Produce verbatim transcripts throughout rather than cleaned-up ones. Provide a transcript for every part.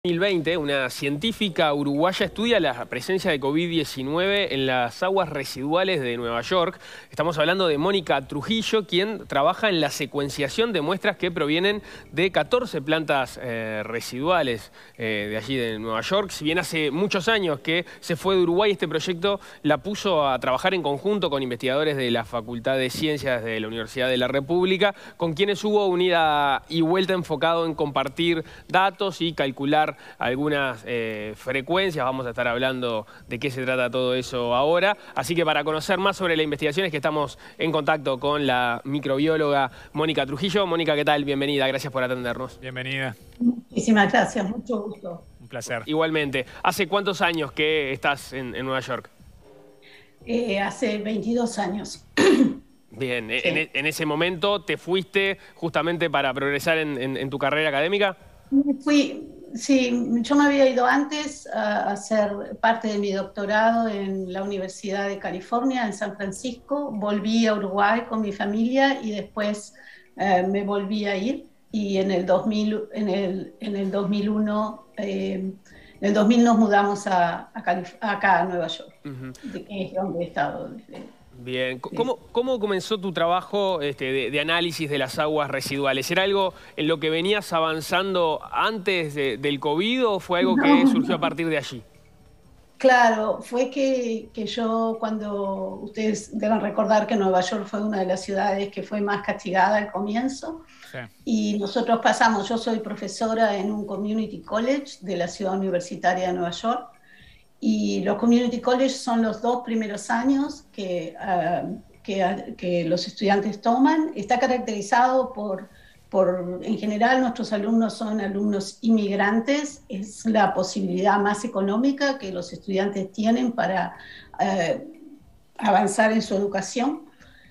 dos mil veinte, una científica uruguaya estudia la presencia de COVID diecinueve en las aguas residuales de Nueva York. Estamos hablando de Mónica Trujillo, quien trabaja en la secuenciación de muestras que provienen de catorce plantas eh, residuales eh, de allí de Nueva York. Si bien hace muchos años que se fue de Uruguay, este proyecto la puso a trabajar en conjunto con investigadores de la Facultad de Ciencias de la Universidad de la República, con quienes hubo una ida y vuelta enfocado en compartir datos y calcular algunas eh, frecuencias. Vamos a estar hablando de qué se trata todo eso ahora. Así que para conocer más sobre la investigación es que estamos en contacto con la microbióloga Mónica Trujillo. Mónica, ¿qué tal? Bienvenida, gracias por atendernos. Bienvenida. Muchísimas gracias, mucho gusto. Un placer. Igualmente. ¿Hace cuántos años que estás en, en Nueva York? Eh, hace veintidós años. Bien, Sí. en, en ese momento te fuiste justamente para progresar en, en, en tu carrera académica. Fui, sí, yo me había ido antes a hacer parte de mi doctorado en la Universidad de California, en San Francisco. Volví a Uruguay con mi familia y después eh, me volví a ir. Y en el dos mil, en el, en el dos mil uno, eh, en el dos mil nos mudamos a, a Calif acá a Nueva York, uh-huh. de, que es donde he estado desde. Bien, ¿Cómo, ¿cómo comenzó tu trabajo este, de, de análisis de las aguas residuales? ¿Era algo en lo que venías avanzando antes de, del COVID o fue algo no. que surgió a partir de allí? Claro, fue que, que yo, cuando ustedes deben recordar que Nueva York fue una de las ciudades que fue más castigada al comienzo, sí. Y nosotros pasamos, yo soy profesora en un community college de la ciudad universitaria de Nueva York, y los community colleges son los dos primeros años que, uh, que, que los estudiantes toman. Está caracterizado por, por, en general, nuestros alumnos son alumnos inmigrantes. Es la posibilidad más económica que los estudiantes tienen para uh, avanzar en su educación.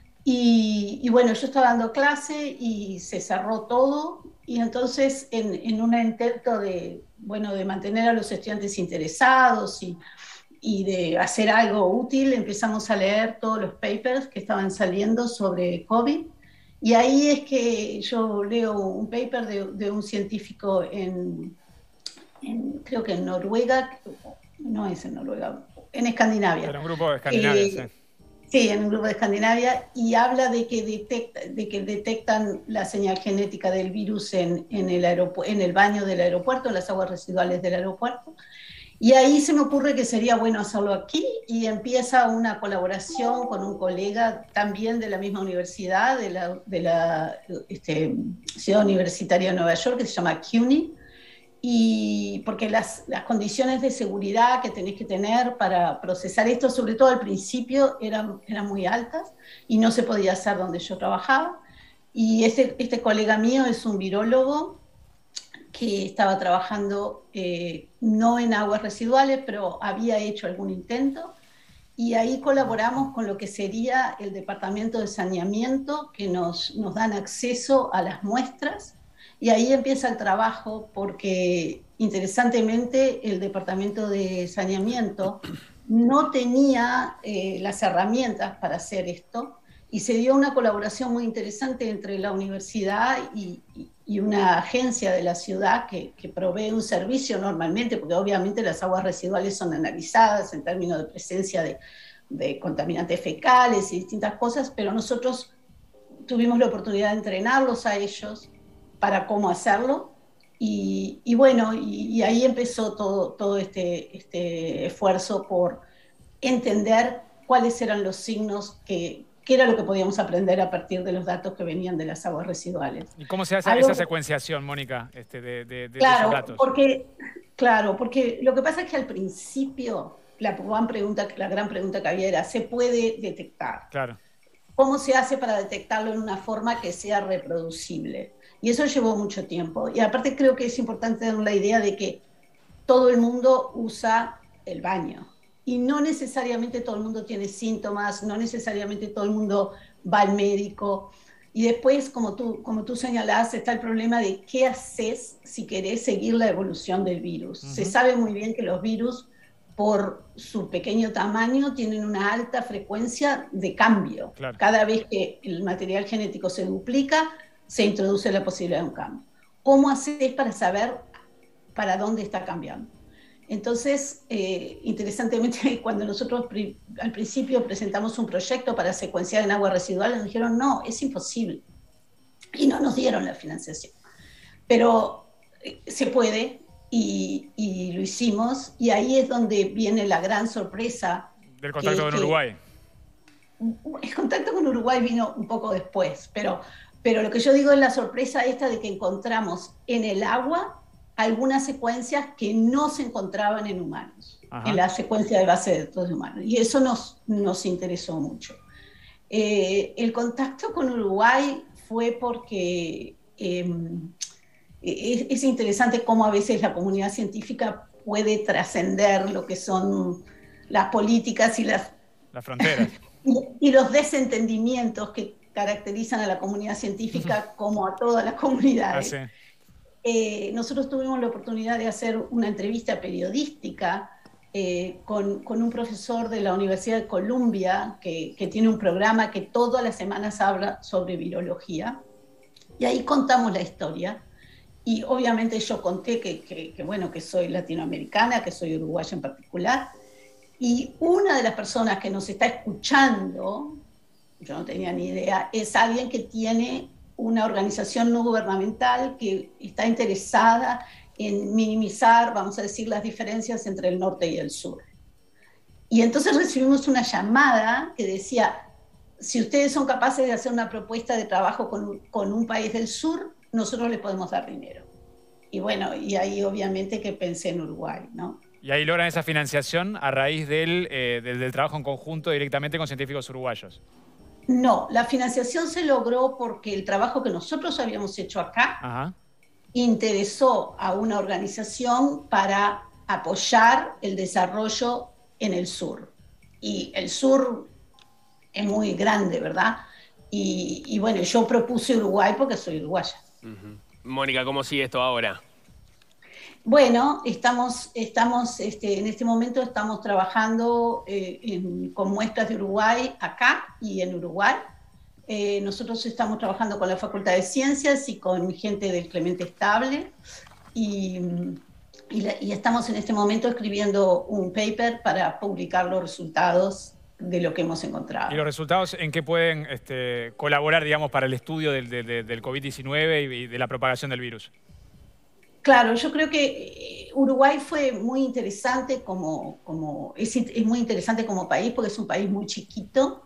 Y, y bueno, yo estaba dando clase y se cerró todo. Y entonces, en, en un intento de, bueno, de mantener a los estudiantes interesados y, y de hacer algo útil, empezamos a leer todos los papers que estaban saliendo sobre COVID. Y ahí es que yo leo un paper de, de un científico en, en, creo que en Noruega, no es en Noruega, en Escandinavia. Era un grupo de Escandinavia, eh, sí. Sí, en un grupo de Escandinavia, y habla de que, detecta, de que detectan la señal genética del virus en, en, el en el baño del aeropuerto, en las aguas residuales del aeropuerto. Y ahí se me ocurre que sería bueno hacerlo aquí, y empieza una colaboración con un colega también de la misma universidad, de la, de la este, Ciudad Universitaria de Nueva York, que se llama CUNY. Y porque las, las condiciones de seguridad que tenés que tener para procesar esto, sobre todo al principio, eran, eran muy altas y no se podía hacer donde yo trabajaba. Y este, este colega mío es un virólogo que estaba trabajando eh, no en aguas residuales, pero había hecho algún intento. Y ahí colaboramos con lo que sería el departamento de saneamiento, que nos, nos dan acceso a las muestras. Y ahí empieza el trabajo porque, interesantemente, el Departamento de Saneamiento no tenía eh, las herramientas para hacer esto, y se dio una colaboración muy interesante entre la universidad y, y una agencia de la ciudad que, que provee un servicio normalmente, porque obviamente las aguas residuales son analizadas en términos de presencia de, de contaminantes fecales y distintas cosas, pero nosotros tuvimos la oportunidad de entrenarlos a ellos para cómo hacerlo, y, y bueno, y, y ahí empezó todo, todo este, este esfuerzo por entender cuáles eran los signos, que, qué era lo que podíamos aprender a partir de los datos que venían de las aguas residuales. ¿Y cómo se hace Algo, esa secuenciación, Mónica, este, de, de, de claro, esos datos? Porque, claro, porque lo que pasa es que al principio la gran pregunta, la gran pregunta que había era, ¿se puede detectar? Claro. ¿Cómo se hace para detectarlo en una forma que sea reproducible? Y eso llevó mucho tiempo. Y aparte creo que es importante dar la idea de que todo el mundo usa el baño. Y no necesariamente todo el mundo tiene síntomas, no necesariamente todo el mundo va al médico. Y después, como tú, como tú señalás, está el problema de qué haces si querés seguir la evolución del virus. Uh-huh. Se sabe muy bien que los virus, por su pequeño tamaño, tienen una alta frecuencia de cambio. Claro. Cada vez que el material genético se duplica, se introduce la posibilidad de un cambio. ¿Cómo haces para saber para dónde está cambiando. Entonces, eh, interesantemente, cuando nosotros pri al principio presentamos un proyecto para secuenciar en aguas residuales, nos dijeron, no, es imposible. Y no nos dieron la financiación. Pero eh, se puede, y, y lo hicimos, y ahí es donde viene la gran sorpresa. Del contacto con Uruguay. El contacto con Uruguay vino un poco después, pero, pero lo que yo digo es la sorpresa esta de que encontramos en el agua algunas secuencias que no se encontraban en humanos, Ajá. en la secuencia de base de datos de humanos, y eso nos, nos interesó mucho. Eh, el contacto con Uruguay fue porque eh, es, es interesante cómo a veces la comunidad científica puede trascender lo que son las políticas y las, las fronteras. y, y los desentendimientos que caracterizan a la comunidad científica como a todas las comunidades. Ah, sí. Eh, nosotros tuvimos la oportunidad de hacer una entrevista periodística eh, con, con un profesor de la Universidad de Columbia que, que tiene un programa que todas las semanas habla sobre virología, y ahí contamos la historia. Y obviamente yo conté que, que, que, bueno, que soy latinoamericana, que soy uruguaya en particular, y una de las personas que nos está escuchando, yo no tenía ni idea, es alguien que tiene una organización no gubernamental que está interesada en minimizar, vamos a decir, las diferencias entre el norte y el sur. Y entonces recibimos una llamada que decía, si ustedes son capaces de hacer una propuesta de trabajo con, con un país del sur, nosotros les podemos dar dinero. Y bueno, y ahí obviamente que pensé en Uruguay, ¿no? Y ahí logran esa financiación a raíz del, eh, del, del trabajo en conjunto directamente con científicos uruguayos. No, la financiación se logró porque el trabajo que nosotros habíamos hecho acá Ajá. interesó a una organización para apoyar el desarrollo en el sur. Y el sur es muy grande, ¿verdad? Y, y bueno, yo propuse Uruguay porque soy uruguaya. Uh-huh. Mónica, ¿cómo sigue esto ahora? Bueno, estamos, estamos este, en este momento estamos trabajando eh, en, con muestras de Uruguay acá y en Uruguay. Eh, nosotros estamos trabajando con la Facultad de Ciencias y con gente del Clemente Estable y, y, la, y estamos en este momento escribiendo un paper para publicar los resultados de lo que hemos encontrado. ¿Y los resultados en qué pueden este, colaborar, digamos, para el estudio del, del, del COVID diecinueve y de la propagación del virus? Claro, yo creo que Uruguay fue muy interesante como, como es, es muy interesante como país porque es un país muy chiquito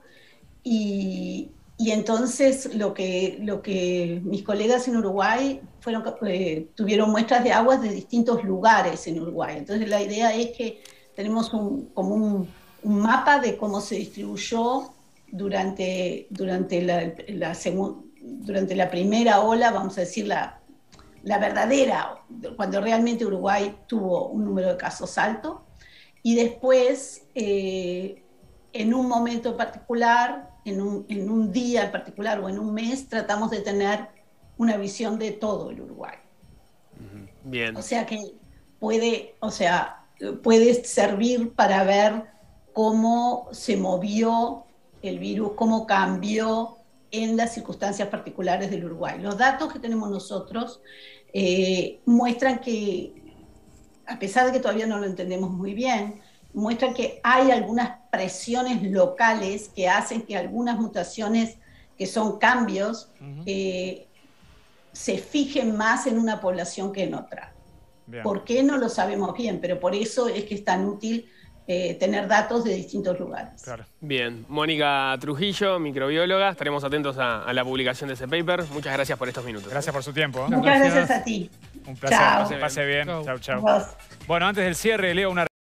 y, y entonces lo que, lo que mis colegas en Uruguay fueron, eh, tuvieron muestras de aguas de distintos lugares en Uruguay. Entonces la idea es que tenemos un, como un, un mapa de cómo se distribuyó durante, durante, la, la durante la primera ola, vamos a decir la la verdadera, cuando realmente Uruguay tuvo un número de casos alto, y después, eh, en un momento particular, en un, en un día en particular o en un mes, tratamos de tener una visión de todo el Uruguay. Bien. O sea que puede, o sea, puede servir para ver cómo se movió el virus, cómo cambió en las circunstancias particulares del Uruguay. Los datos que tenemos nosotros eh, muestran que, a pesar de que todavía no lo entendemos muy bien, muestran que hay algunas presiones locales que hacen que algunas mutaciones, que son cambios, uh-huh. eh, se fijen más en una población que en otra. Bien. ¿Por qué? No lo sabemos bien, pero por eso es que es tan útil Eh, tener datos de distintos lugares. Claro. Bien, Mónica Trujillo, microbióloga, estaremos atentos a, a la publicación de ese paper. Muchas gracias por estos minutos. Gracias por su tiempo. Muchas gracias, gracias a ti. Un placer, chao. Pase, pase bien. Chau, chau. Vos. Bueno, antes del cierre, leo una